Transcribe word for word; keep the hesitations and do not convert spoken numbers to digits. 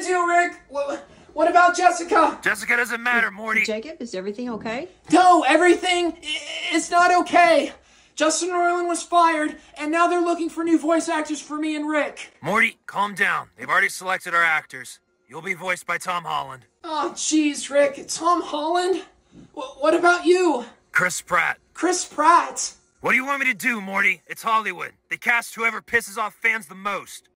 do, Rick? What, what about Jessica? Jessica doesn't matter, Morty. Jacob, is everything okay? No, everything is not okay. Justin Roiland was fired, and now they're looking for new voice actors for me and Rick. Morty, calm down. They've already selected our actors. You'll be voiced by Tom Holland. Oh, jeez, Rick. Tom Holland? W what about you? Chris Pratt. Chris Pratt. What do you want me to do, Morty? It's Hollywood. They cast whoever pisses off fans the most.